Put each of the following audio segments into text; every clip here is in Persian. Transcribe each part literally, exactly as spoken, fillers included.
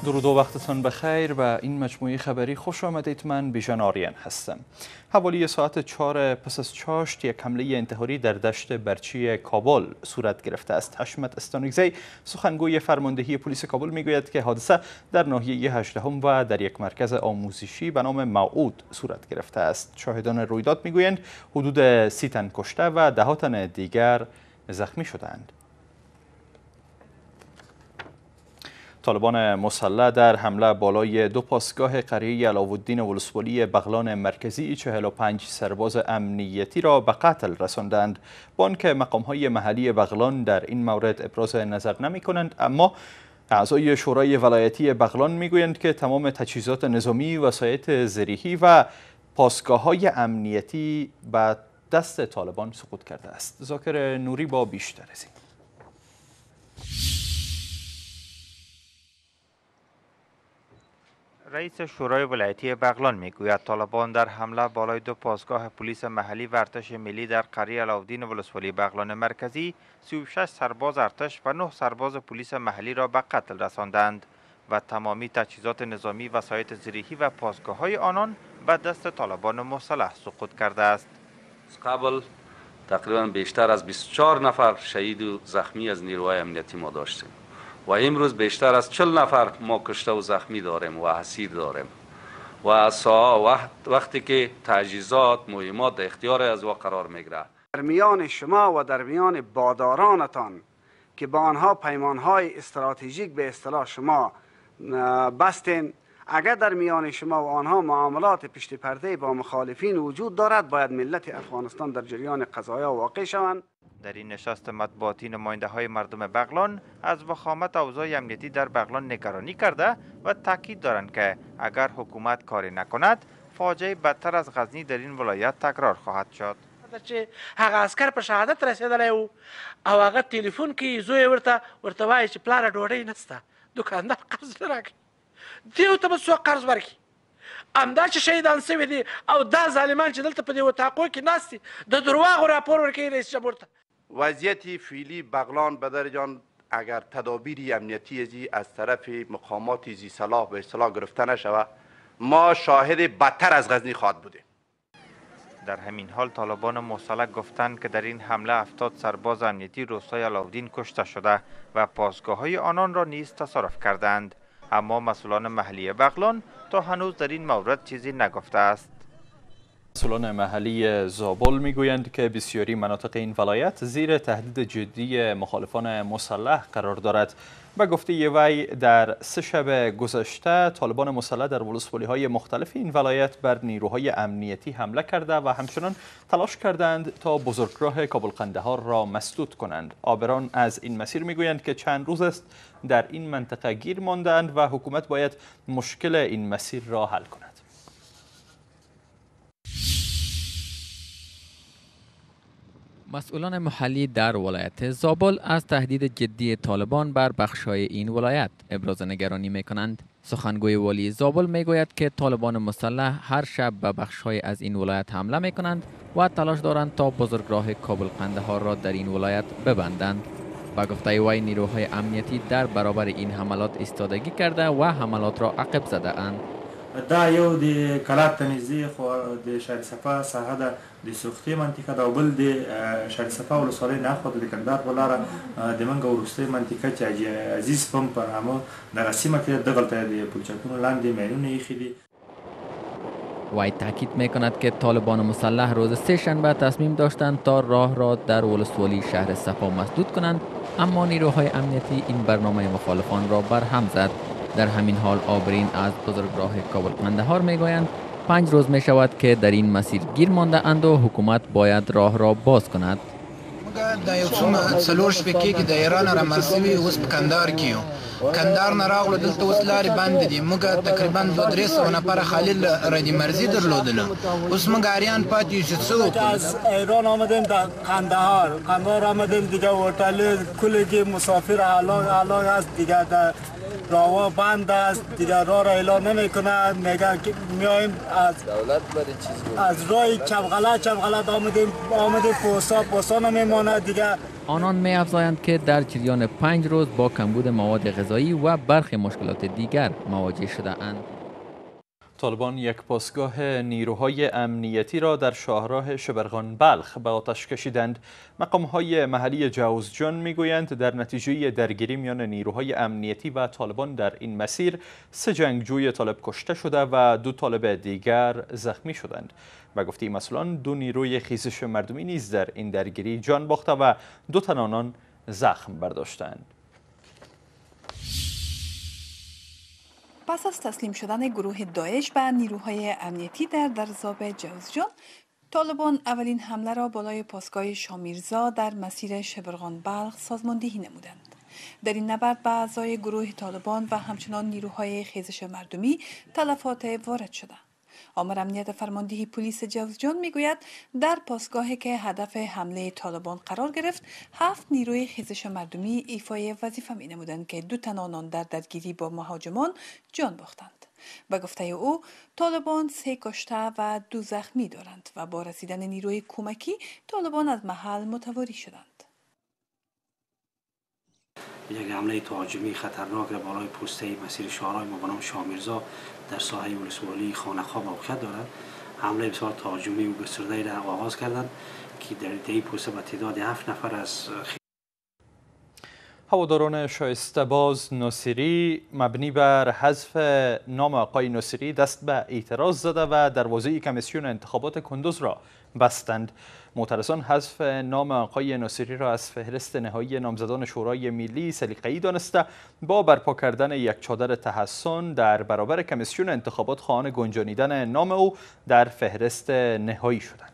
درود و وقتتان بخیر و این مجموعه خبری خوش آمدید. من بیژن آریان هستم. حوالی ساعت چهار پس از چاشت یک حمله انتحاری در دشت برچی کابل صورت گرفته است. حشمت استانکزی سخنگوی فرماندهی پلیس کابل میگوید که حادثه در ناحیه هجدهم و در یک مرکز آموزشی به نام موعود صورت گرفته است. شاهدان رویداد میگویند حدود سی تن کشته و ده تن دیگر زخمی شدند. طالبان مسلح در حمله بالای دو پاسگاه قریه علاءالدین ولسوالی بغلان مرکزی چهل و پنج سرباز امنیتی را به قتل رساندند. با آنکه مقام‌های محلی بغلان در این مورد ابراز نظر نمی‌کنند، اما اعضای شورای ولایتی بغلان میگویند که تمام تجهیزات نظامی، وسایط زرهی و پاسگاه‌های امنیتی به دست طالبان سقوط کرده است. ذاکر نوری با بیشتر از این. رئیس شورای ولایتی بغلان میگوید طالبان در حمله بالای دو پاسگاه پلیس محلی و ارتش ملی در قریه علاءالدین ولسوالی بغلان مرکزی سی و شش سرباز ارتش و نه سرباز پلیس محلی را به قتل رساندند و تمامی تجهیزات نظامی، وسایط زرهی و پاسگاه های آنان به دست طالبان مسلح سقوط کرده است. قبل تقریبا بیشتر از بیست و چهار نفر شهید و زخمی از نیروهای امنیتی ما داشتیم و امروز بیشتر از چهل نفر ما کشته و زخمی داریم و اسیر داریم و ساعت وقتی که تجهیزات مهمات در اختیار از و قرار میگیره. در میان شما و در میان بادارانتان که با آنها پیمانهای استراتژیک به اصطلاح شما بستین، اگر در میان شما و آنها معاملات پشت پرده با مخالفین وجود دارد، باید ملت افغانستان در جریان قضایا واقع شوند. در این نشست مطبوعاتی نماینده های مردم بغلان از وخامت اوضاع امنیتی در بغلان نگرانی کرده و تاکید دارند که اگر حکومت کاری نکند فاجعه بدتر از غزنی در این ولایت تکرار خواهد شد. چې هغه عسكر په شهادت رسیدلی وو او هغه تلیفون کې زوی ورته ورته وایي چې پلاره ډوډۍ نشته، دوکاندار قرض نه راکړي، دې ته به څوک قرض ورکړي؟ همدا چې شهیدان سوي دي او دا ظالمان چې دلته په دې وطاقو کې ناست دي د درواغو راپور ورکوي رئیس جمهور ته. وضعیت فعلی بغلان بدر جان اگر تدابیر امنیتی ازی از طرف مقامات زی صلاح به اصطلاح گرفته نشود، ما شاهد بدتر از غزنی خواهد بودیم. در همین حال طالبان مسلح گفتند که در این حمله هفتاد سرباز امنیتی روستای علاءالدین کشته شده و پاسگاه های آنان را نیز تصرف کردند، اما مسئولان محلی بغلان تا هنوز در این مورد چیزی نگفته است. مسئولان محلی زابل میگویند که بسیاری مناطق این ولایت زیر تهدید جدی مخالفان مسلح قرار دارد. به گفته وی در سه شب گذشته طالبان مسلح در ولسوالی های مختلف این ولایت بر نیروهای امنیتی حمله کرده و همچنان تلاش کردند تا بزرگراه کابل قندهار را مسدود کنند. آبران از این مسیر میگویند که چند روز است در این منطقه گیر ماندند و حکومت باید مشکل این مسیر را حل کند. مسئولان محلی در ولایت زابل از تهدید جدی طالبان بر بخش‌های این ولایت ابراز نگرانی می‌کنند. سخنگوی والی زابل می‌گوید که طالبان مسلح هر شب به بخش‌های از این ولایت حمله می‌کنند و تلاش دارند تا بزرگراه کابل قندهار را در این ولایت ببندند. با گفته وی نیروهای امنیتی در برابر این حملات ایستادگی کرده و حملات را عقب زده اند. دا یو د کلات ته نږدې خو د شهرصفا ساحه ده د سوختي منطقه ده او بل د شهرصفا ولسوالۍ نه خو د کندهار په لاره د منګه وروستۍ منطقه چې حاجي عزیز پمپ په نامه دغه سیمه کې دغلته د پلچکونو لاندې ماینونه ایښي دي. وی تاکید میکند که طالبان مسلح روز سه شنبه تصمیم داشتند تا راه را در ولسوالی شهر صفا مسدود کنند، اما نیروهای امنیتی این برنامه مخالفان را برهم زد. در همین حال آبرین از بزرگراه کابل قندهار میگویند پنج روز می شود که در این مسیر گیر مانده اند و حکومت باید راه را باز کند. دا یو څومره څلور شپې کېږي د ایران رامل سوي اوس په کندهار کې یو کندهار نه راغلو دلته اوس لارې بندې دي. موږ تقریبا دوه درې سوه نفره خلیل ردي مرزي درلودله، اوس موږ اریان پاتې یو چې څه وکړو. از ایران آمدیم در قندهار قندهار آمدیم دیگه هتل کلی که مسافر حالا حالا هست دیگه در راه بند است دیگه، راه را اعلام نمیکنه، میگه که میایم از دولت برای چیز بود از راه چپغله چپغله آمدیم آمدیم پوستا پوستا نمیمانه دیگه. آنان می افزایند که در جریان پنج روز با کمبود مواد غذایی و برخی مشکلات دیگر مواجه شده اند. طالبان یک پاسگاه نیروهای امنیتی را در شاهراه شبرغان بلخ به آتش کشیدند. مقام‌های محلی جوزجان میگویند در نتیجه درگیری میان نیروهای امنیتی و طالبان در این مسیر سه جنگجوی طالب کشته شده و دو طالب دیگر زخمی شدند. به گفته مسئولان دو نیروی خیزش مردمی نیز در این درگیری جان باخته و دو تن آنان زخم برداشتند. پس از تسلیم شدن گروه داعش به نیروهای امنیتی در درزاب جوزجان، طالبان اولین حمله را بالای پاسگاه شامیرزا در مسیر شبرغان بلخ سازماندهی نمودند. در این نبرد به اعضای گروه طالبان و همچنان نیروهای خیزش مردمی تلفات وارد شده. آمر امنیت فرماندهی پلیس جوزجان میگوید در پاسگاهی که هدف حمله طالبان قرار گرفت، هفت نیروی خیزش مردمی ایفای وظیفه می نمودند که دو تن آنان در درگیری با مهاجمان جان باختند. به گفته او، طالبان سه کشته و دو زخمی دارند و با رسیدن نیروی کمکی طالبان از محل متواری شدند. یک حمله تهاجمی خطرناک در بالای پوسته مسیر شاهراه ما به نام شامیرزا در ساحه ولسوالی خانقها موقعیت دارد. حمله بسیار تهاجمی و گسترده را آغاز کردند که در این پوسته به تعداد هفت نفر از هواداران شایسته‌باز ناصری مبنی بر حذف نام آقای ناصری دست به اعتراض زده و دروازه کمیسیون انتخابات کندوز را بستند. معترضان حذف نام آقای ناصری را از فهرست نهایی نامزدان شورای ملی سلیقه‌ای دانسته با برپا کردن یک چادر تحسن در برابر کمیسیون انتخابات خواهان گنجانیدن نام او در فهرست نهایی شدند.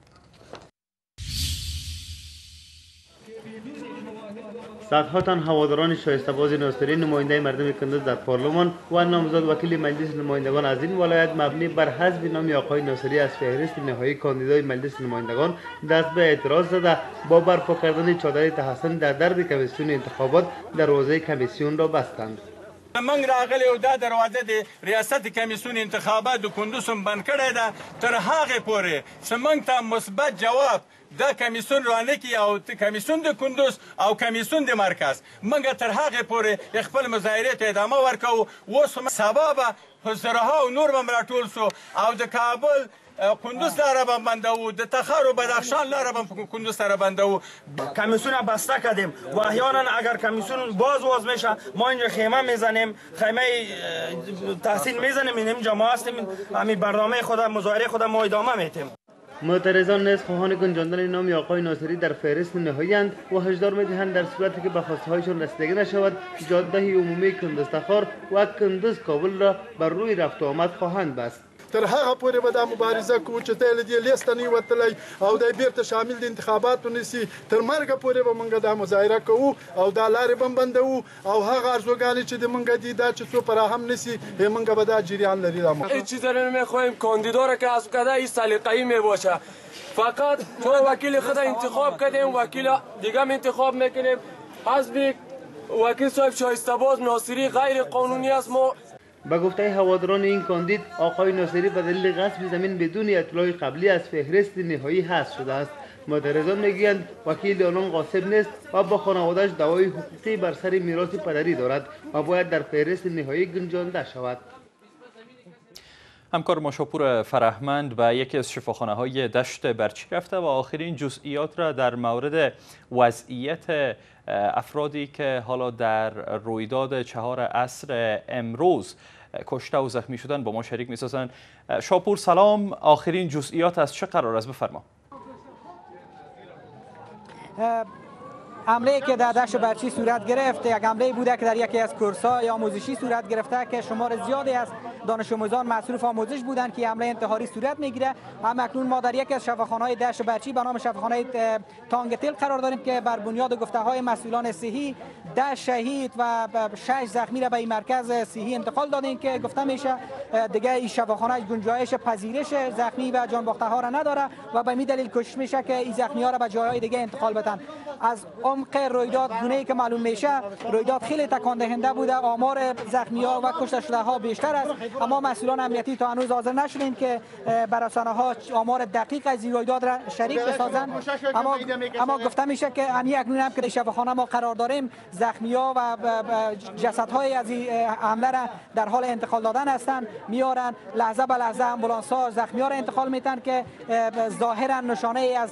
صدها تن هواداران شایسته‌باز ناصری نماینده مردم کندوز در پارلمان و نامزد وکیل مجلس نمایندگان از این ولایت مبنی بر حذف نام آقای ناصری از فهرست نهایی کاندیدای مجلس نمایندگان دست به اعتراض زده با برپا کردن چادر تحسن در درب کمیسیون انتخابات دروازه کمیسیون را بستند. من راغلی او دا دروازه د ریاست کمیسیون انتخابات د کندوز بند کړی ده تر هغه پورې سمنګ ته مثبت جواب دا کمیسیون رانکی او کمیسیون د کندوز او کمیسیون د مرکز منګه تر هغه پورې خپل مظاهره ته ادامه ورکو. اوس سبا به زرها او نور به راټول سو او د کابل کندوز لاره به بندو، د تخار و بدخشان لاره به کندوز لاره بندو. کمیسیون بسته کردیم و احیانا اگر کمیسیون باز باز میشه ما اینجا خیمه میزنیم، خیمه تحصیل میزنیم، اینجا ما هستیم، همین برنامه خود مظاهره خود ما ادامه میتیم. معترضان نیز خواهان گنجاندن نام آقای ناصری در فهرست نهایی اند و هشدار میدهند در صورتی که به خواسته هایشان رسیدگی نشود جاده عمومی کندوز تخار و کندوز کابل را بر روی رفت و آمد خواهند بست. تر هغه پورې به دا مبارزه کوو چې ته له دې لیسته نه وتلی او دی بیرته شامل د انتخاباتو نشي تر مرګه پورې به موږ دا مظاهره کوو او دا لارې به بندوو او هغه ارزوګانې چې د موږ دي دا چې څو فراهم نشي موږ به دا جریان لري. هیچ چیز رو نمیخوایم کاندیدا را که حذف کرده این سلیقه‌ای میباشه. فقط چون وکیل خود انتخاب کردیم وکیل دیگه انتخاب میکنیم. حذف وکیل صاحب شایسته‌باز ناصری غیر قانونی است. ما به گفته هواداران این کاندید آقای ناصری به دلیل غصب زمین بدون اطلاع قبلی از فهرست نهایی حذف شده است. معترضان میگویند وکیل آنان غاصب نیست و با خانواده‌اش دعوای حقوقی بر سر میراث پدری دارد و باید در فهرست نهایی گنجانده شود. همکار ما شاپور فرهمند به یکی از شفاخانه‌های دشت برچی رفته و آخرین جزئیات را در مورد وضعیت افرادی که حالا در رویداد چهار عصر امروز کشته و زخمی شدن با ما شریک می‌سازند. شاپور سلام، آخرین جزئیات از چه قرار است بفرما. حمله که در دشت برچی صورت گرفت یک حمله بوده که در یکی از کورس‌های آموزشی صورت گرفته که شمار زیادی از دانش آموزان مصروف آموزش بودند که حمله انتحاری صورت میگیره. هم اکنون ما در یکی از شفاخانه‌های دشت برچی به نام شفاخانه تانگتل قرار داریم که بر بنیاد گفته‌های مسئولان صحی ده شهید و شش زخمی را به این مرکز صحی انتقال دادیم که گفته میشه دیگه این شفاخانه گنجایش پذیرش زخمی و جان باخته ها را نداره و به این دلیل کوشش میشه که این زخمی ها را به جایهای دیگه انتقال بدن. از عمق رویداد گونه‌ای که معلوم میشه رویداد خیلی تکان دهنده بوده. آمار زخمی ها و کشته شده ها بیشتر است، اما مسئولان امنیتی تا هنوز حاضر نشدند که بر رسانه ها آمار دقیق از این رویداد را شریک بسازند. اما اما گفته میشه که انی اکنون هم که در شفاخانه ما قرار داریم زخمی ها و جسدهای از این حمله را در حال انتقال دادن هستند. میارن لحظه به لحظه امبولانس ها زخمی ها را انتقال میتن که ظاهرا نشانه از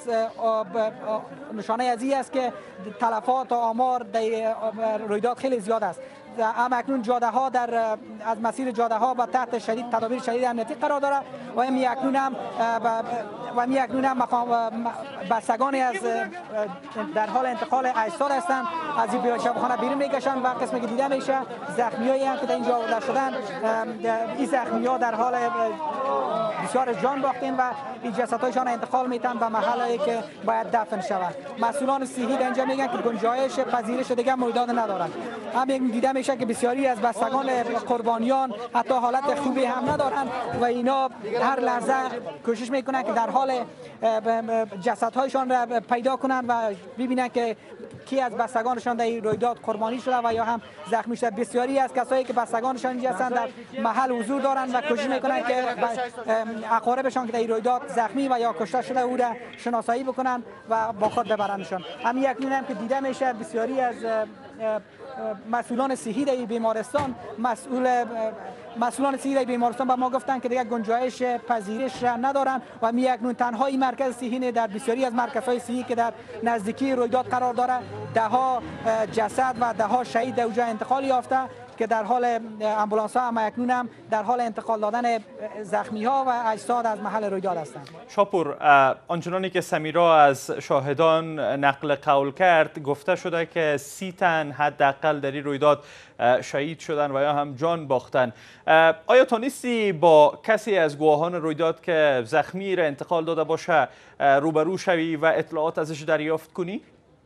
نشانه از این است که تلفات و آمار در رویداد خیلی زیاد است. اما اکنون جاده ها در از مسیر جاده ها و تحت شدید تدابیر شدید امنیتی قرار داره و می اکنون هم و می اکنون هم بستگانی از در حال انتقال اجساد هستند از این شفاخانه بیرون میکشند و قسمی که دیده میشه زخمیایی هم که در اینجا آورده شدن این زخمی ها در حال بسیار جان باختین و این جسدهایشان انتقال میتن به محلی که باید دفن شود. مسئولان صحی در اینجا میگن که گنجایش پذیرش دیگه رویداد ندارند. هم دیده میشه که بسیاری از بستگان قربانیان حتی حالت خوبی هم ندارند و اینا هر لحظه کوشش میکنن که در حال جسدهایشان را پیدا کنن و ببینن که کی از بستگانشان در این رویداد قربانی شده و یا هم زخمی شده. بسیاری از کسایی که بستگانشان اینجا هستند در محل حضور دارند و کوشش میکنن که اقاربشان که در این رویداد زخمی و یا کشته شده او را شناسایی بکنن و با خود ببرنشان. همین اکنون هم که دیده میشه بسیاری از مسئولان صحی در بیمارستان مسئول مسئولان صحی در بیمارستان با ما گفتن که دیگه گنجایش پذیرش را ندارن و می اکنون تنها این مرکز صحی در بسیاری از مرکزهای صحی که در نزدیکی رویداد قرار داره ده ها جسد و ده ها شهید در اونجا انتقال یافته که در حال امبولانس ها هم اکنون هم در حال انتقال دادن زخمی ها و اجساد از محل رویداد هستند. شاپور، آنچنانی که سمیرا از شاهدان نقل قول کرد گفته شده که سی تن حداقل در این رویداد شهید شدن و یا هم جان باختن. آیا تونستی با کسی از گواهان رویداد که زخمی را انتقال داده باشه روبرو شوی و اطلاعات ازش دریافت کنی؟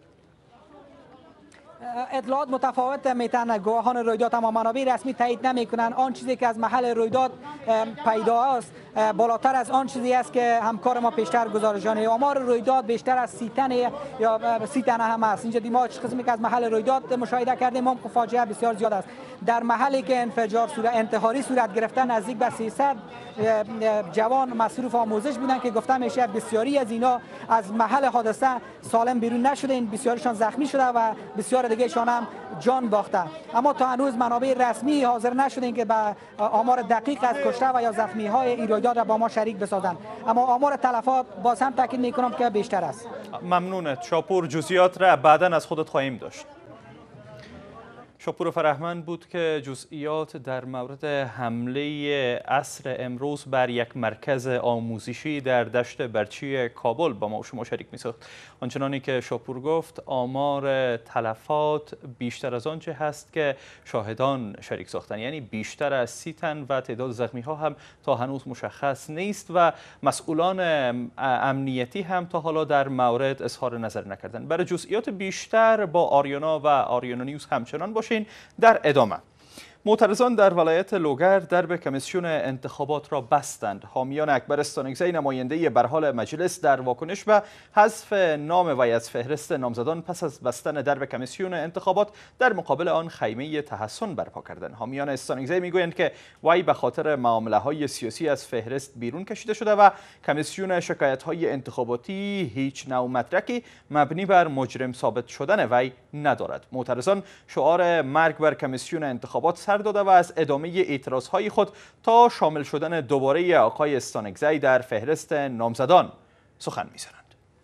اطلاعات متفاوت میتن. گواهان رویداد اما منابع رسمی تایید نمیکنن. آن چیزی که از محل رویداد پیدا است بالاتر از آن چیزی است که همکار ما پیشتر گزارشانه. آمار رویداد بیشتر از سی تن یا سی تن هم است. اینجا ما قسمی که از محل رویداد مشاهده کردیم هم فاجعه بسیار زیاد است. در محلی که انفجار صورت انتحاری صورت گرفته نزدیک به سیصد جوان مصروف آموزش بودند که گفته میشه بسیاری از اینا از محل حادثه سالم بیرون نشدن، بسیارشان زخمی شده و بسیار دیگهشان هم جان باخته. اما تا هنوز منابع رسمی حاضر نشدن که به آمار دقیق از کشته و یا زخمی های این رویداد را با ما شریک بسازند. اما آمار تلفات باز هم تاکید میکنم که بیشتر است. ممنونت شاپور، جزئیات را بعداً از خودت خواهیم داشت. شاپور فرهمند بود که جزئیات در مورد حمله عصر امروز بر یک مرکز آموزشی در دشت برچی کابل با ما و شما شریک می‌ساخت. آنچنانی که شاپور گفت آمار تلفات بیشتر از آنچه هست که شاهدان شریک ساختن، یعنی بیشتر از سی تن و تعداد زخمی ها هم تا هنوز مشخص نیست و مسئولان امنیتی هم تا حالا در مورد اظهار نظر نکردن. برای جزئیات بیشتر با آریانا و آریانا نیوز همچنان باشین. در ادامه معترضان در ولایت لوگر درب کمیسیون انتخابات را بستند. حامیان اکبر استانکزی نماینده برحال مجلس در واکنش به حذف نام وی از فهرست نامزدان پس از بستن درب کمیسیون انتخابات در مقابل آن خیمه تحسن برپا کردند. حامیان استانکزی میگویند که وی به خاطر معامله‌های سیاسی از فهرست بیرون کشیده شده و کمیسیون شکایت‌های انتخاباتی هیچ نوع مدرکی مبنی بر مجرم ثابت شدن وی ندارد. معترضان شعار مرگ بر کمیسیون انتخابات سر داده و از ادامه اعتراضهای خود تا شامل شدن دوباره آقای استانکزی در فهرست نامزدان سخن می‌زنند.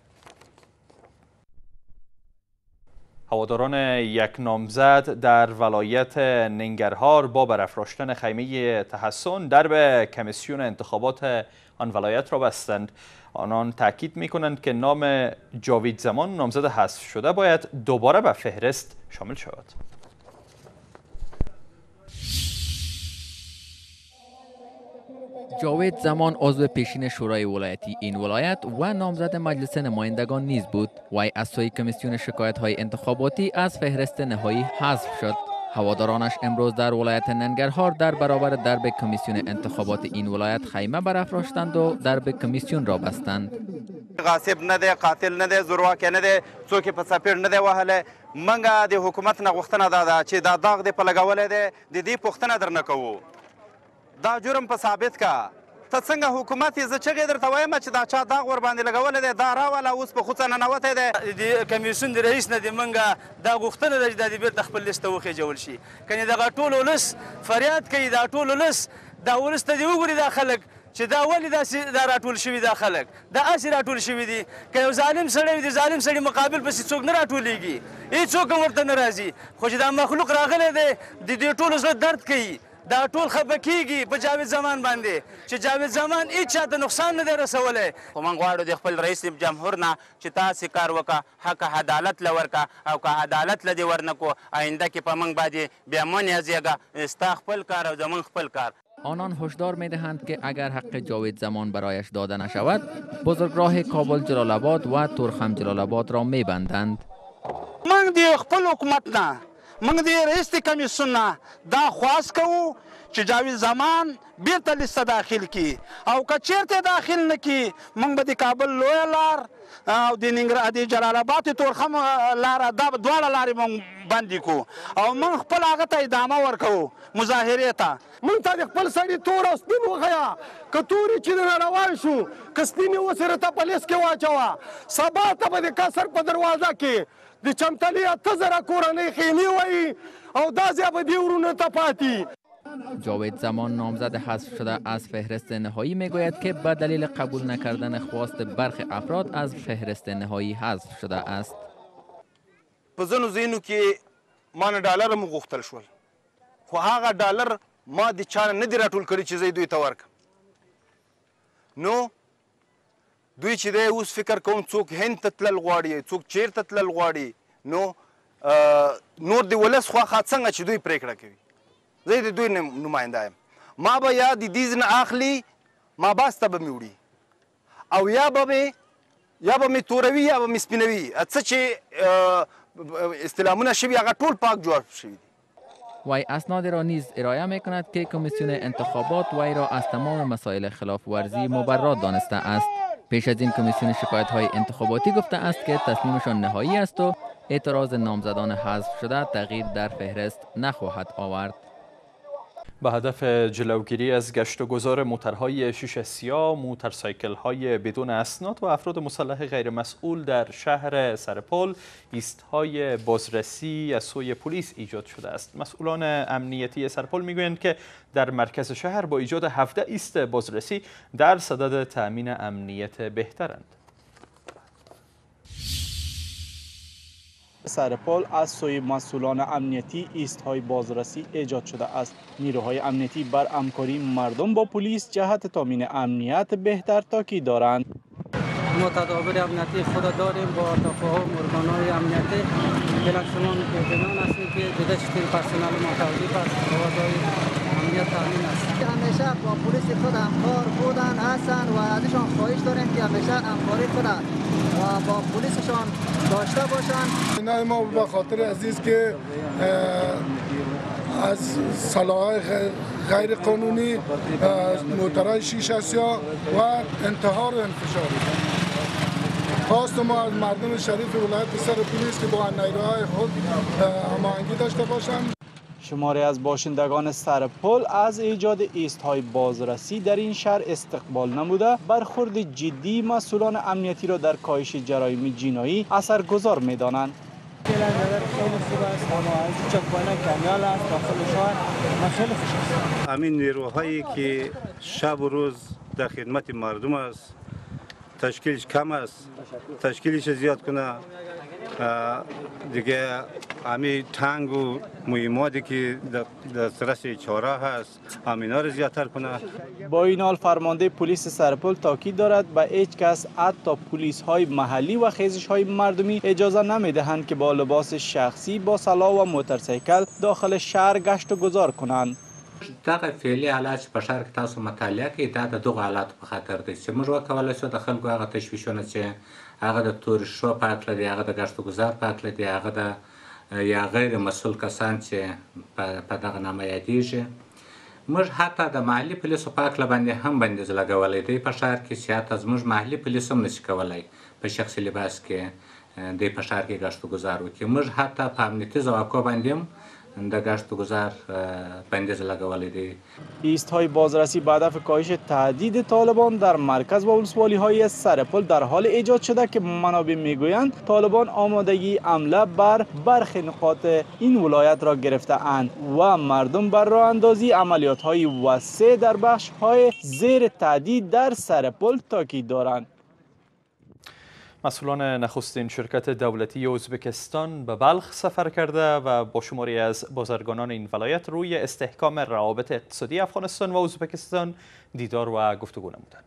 هواداران یک نامزد در ولایت ننگرهار با برافراشتن خیمه تحسن درب کمیسیون انتخابات آن ولایت را بستند. آنان تاکید می‌کنند که نام جاوید زمان نامزد حذف شده باید دوباره به فهرست شامل شود. جاوید زمان عضو پیشین شورای ولایتی این ولایت و نامزد مجلس نمایندگان نیز بود. وی از سوی کمیسیون شکایت های انتخاباتی از فهرست نهایی حذف شد. هوادارانش امروز در ولایت ننگرهار در برابر درب کمیسیون انتخابات این ولایت خیمه برافراشتند و درب کمیسیون را بستند. غاصب نه دی، قاتل نه دی، زورواکي نه دی، څوک په سپیر نه دی وهلی. منګه د حکومت نه غوښتنه دا ده چې دا داغ دې په لګولی دی، د دې پوښتنه درنه کوو. دا جرم په ثابت کا. ته څنګه حکومت یې زه چغې درته وایم چې دا چا داغ ورباندې لګولی دی، دا راوله اوس په خوڅه ننوتی دی. د کمیسیون د رئیس نه د منګه دا غوښتنه ده چې دا د بیرته خپل لیست ته وخېجول شي. کنې دغه ټول ولس فریاد کوي، دا ټول ولس دا ولس ته دې وګوري دا خلک چې دا ولې داسې دا راټول شوي دا خلک دا هسې راټول شوي دي. که یو ظالم سړی وي د ظالم سړي مقابل پسې څوک نه راټولېږي، هېڅوک هم ورته نه راځي. خو چې دا مخلوق راغلی دی د دې ټولو زړه درد کوي، دا ټول خفه کېږي په جاوید زمان باندې چې جاوید زمان هېڅ چا ته نقصان نه دی رسولی. خو موږ غواړو د خپل رئیس جمهور نه چې تاسې کار وکړه، حق عدالت له ورکړه، او که عدالت له دې ورنه کړو آینده کې په موږ باندې بیا مه نیازیږه، ستا خپل کار او زموږ خپل کار. آنان هشدار می دهند که اگر حق جاوید زمان برایش داده نشود بزرگراه کابل جلال آباد و تورخم جلال آباد را می بندند. موږ د خپل حکومت نه، موږ د رئیس کمیسیون نه دا خواست کوو چې جاوید زمان بیرته لیست داخل کی، او که چیرته داخل نه کی موږ به د کابل لویه لار او د ننګرهار د جلال آباد تورخم لاره دا دواړه لارې موږ بندې کړو او موږ خپل هغه ته ادامه ورکوو مظاهرې ته. موږ ته د خپل سړي تور او سپین وښیه، که تورې چې نه روان شو که سپینې وسره ته په لیست کې واچوه، سبا ته به د قصر په دروازه کې د چمتلي اته زره کورنۍ خیمې وایي او دا ځای به دې ورونو ته پاتې. جاوید زمان نامزد حذف شده از فهرست نهایی میگوید که به دلیل قبول نکردن خواست برخی افراد از فهرست نهایی حذف شده است. په ځینو ځایونو کې ما نه ډالر هم وغوښتل شول، خو هغه ډالر ما د چا نه دي راټول کړي چې زه یې دوی ته ورکړم. نو دوی چې دی اوس فکر کوم څوک هند ته تلل غواړي، څوک چیرته تلل غواړي، نو نور د ولس خواخا څنګه چې دوی پرېکړه کوي. زه د دوی نماینده یم، ما به یا د دې نه اخلي ما باسته به مې وړي او یا به مې یا به مې توروي یا به مې سپینوي. څه چې استلامونه شوي هغه ټول پاک جواب شوي دي. وی اسناد را نیز ارائه می کند که کمیسیون انتخابات وی را از تمام مسائل خلاف ورزی مبرا دانسته است. پیش از این کمیسیون شکایت های انتخاباتی گفته است که تصمیمشان نهایی است و اعتراض نامزدان حذف شده تغییر در فهرست نخواهد آورد. به هدف جلوگیری از گشت و گذار موترهای شیشه سیاه، موتورسایکل‌های بدون اسناد و افراد مسلح غیر مسئول در شهر سرپل ایست‌های بازرسی از سوی پلیس ایجاد شده است. مسئولان امنیتی سرپل میگویند که در مرکز شهر با ایجاد هفده ایست بازرسی در صدد تأمین امنیت بهترند. سرپل از سوی مسئولان امنیتی ایست‌های بازرسی ایجاد شده است. نیروهای امنیتی بر همکاری مردم با پلیس جهت تامین امنیت بهتر تاکید دارند. ما تدابیر امنیتی خود داریم با تفاهم ارگان‌های امنیتی. بلکسمان اطمینان هستیم که دیده شدیم پرسنل متوجه است حوزه امنیت تامین است. همیشه با پلیس خود همکار بودن هستند و ازشان خواهش داریم که همیشه همکاری خود و با پلیسشان داشته باشند. نه ما به خاطر عزیز که از سلاح غیر قانونی موترهای شیشه سیاه و انتحار و انفجار خواست ما از مردم شریف ولایت سرپل که با نیروهای خود هماهنگی داشته باشند. شماری از باشندگان سرپل از ایجاد ایست‌های بازرسی در این شهر استقبال نموده برخورد جدی مسئولان امنیتی را در کاهش جرایم جنایی اثرگذار می‌دانند. خیلی خوب است، اما از چک‌پاین کمیال است داخل شهر ما خیلی خوش است. همین نیروهایی که شب و روز در خدمت مردم است، تشکیلش کم است، تشکیلش زیاد کنه دیگه همین تنگ و مهماتی که دسترس چاره هست همینا رو زیادتر کنه. با این حال فرمانده پلیس سرپل تاکید دارد به هیچ کس حتی پلیس های محلی و خیزش های مردمی اجازه نمیدهند که با لباس شخصی با سلاح و موتورسیکل داخل شهر گشت و گذار کنند. دغه فعلي حالات چې په ښار کې تاسو مطالعه کوئ دا د دغو حالاتو په خاطر دی چې موږ وکولی شو د خلکو هغه تشویشونه چې هغه د تورې شو په هکله دي، هغه د ګشت و ګذار په هکله دي، هغه د یا غیر مسؤل کسان چې په دغه نامه یادېږي، موږ حتی د محلي پولیسو په هکله باندې هم بندیز لګولی دی په ښار کې چې حتی زموږ محلي پولیس هم نشي کولی په شخصي لباس کې دی په ښار کې ګشت و ګذار وکړي. موږ حتی په امنیتي ضوابطو باندې هم در گشت و گذار بندیز لگوالی دی. ایست‌های بازرسی به هدف کاهش تهدید طالبان در مرکز و ولسوالی‌های سرپل در حال ایجاد شده که منابع میگویند طالبان آمادگی حمله بر برخی نقاط این ولایت را گرفته اند و مردم بر راه اندازی عملیات‌های وسیع در بخش‌های زیر تهدید در سرپل تاکید دارند. مسئولان نخستین شرکت دولتی ازبکستان به بلخ سفر کرده و با شماری از بازرگانان این ولایت روی استحکام روابط اقتصادی افغانستان و ازبکستان دیدار و گفتگو نمودند.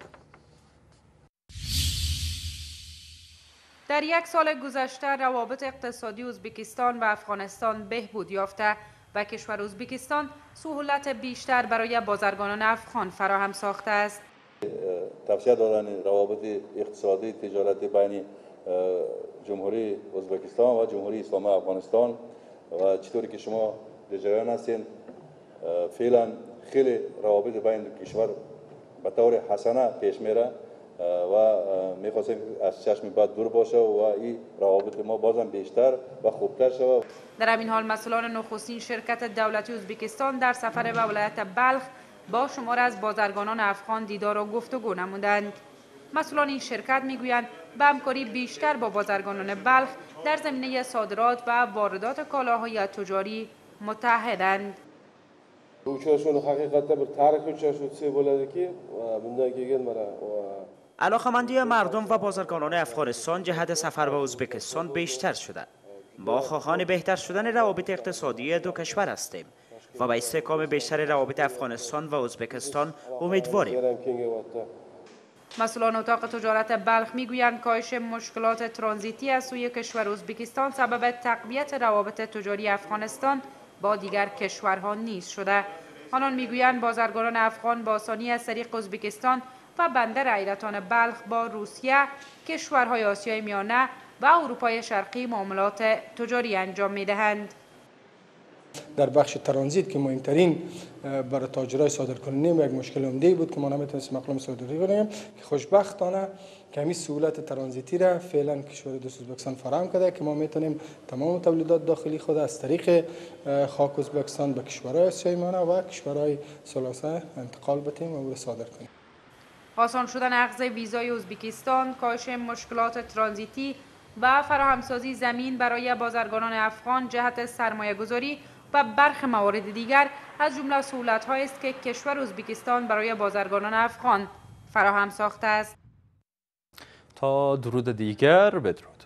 در یک سال گذشته روابط اقتصادی ازبکستان و افغانستان بهبود یافته و کشور ازبکستان سهولت بیشتر برای بازرگانان افغان فراهم ساخته است. توسعه دادن روابط اقتصادی تجارتی بین جمهوری ازبکستان و جمهوری اسلامی افغانستان و چطوری که شما در جریان هستین فعلا خیلی روابط بین کشور به طور حسنه پیش میره و میخواستیم از چشم بد دور باشه و این روابط ما بازم بیشتر و خوبتر شود. در همین حال مسئولان نخستین شرکت دولتی ازبکستان در سفر به ولایت بلخ با شمار از بازرگانان افغان دیدار و گفتگو نمودند. مسئولان این شرکت میگویند به همکاری بیشتر با بازرگانان بلخ در زمینه صادرات و واردات کالاهای تجاری متحدند. علاقه‌مندی مردم و بازرگانان افغانستان جهت سفر به ازبکستان بیشتر شده. با خواهان بهتر شدن روابط اقتصادی دو کشور هستیم و به استحکام بیشتر روابط افغانستان و ازبکستان امیدواریم. مسئولان اتاق تجارت بلخ میگویند کاهش مشکلات ترانزیتی از سوی کشور ازبکستان سبب تقویت روابط تجاری افغانستان با دیگر کشورها نیز شده. آنان میگویند بازرگانان افغان با آسانی از طریق ازبکستان و بندر حیرتان بلخ با روسیه، کشورهای آسیای میانه و اروپای شرقی معاملات تجاری انجام میدهند. در بخش ترانزیت که مهمترین برای تاجرای صادرکننده یک مشکل عمده بود که ما نمیتونستیم اقلام صادری کنیم که خوشبختانه کمی سهولت ترانزیتی را فعلا کشور دوست ازبکستان فراهم کرده که ما میتونیم تمام تولیدات داخلی خود از طریق خاک ازبکستان به کشورهای آسیای میانه و کشورهای ثلاثه انتقال بدیم و صادر کنیم. آسان شدن اخذ ویزای ازبکستان، کاهش مشکلات ترانزیتی و فراهمسازی زمین برای بازرگانان افغان جهت سرمایه‌گذاری و برخی موارد دیگر از جمله سهولت‌هایی است که کشور ازبکستان برای بازرگانان افغان فراهم ساخته است. تا درود دیگر بدرود.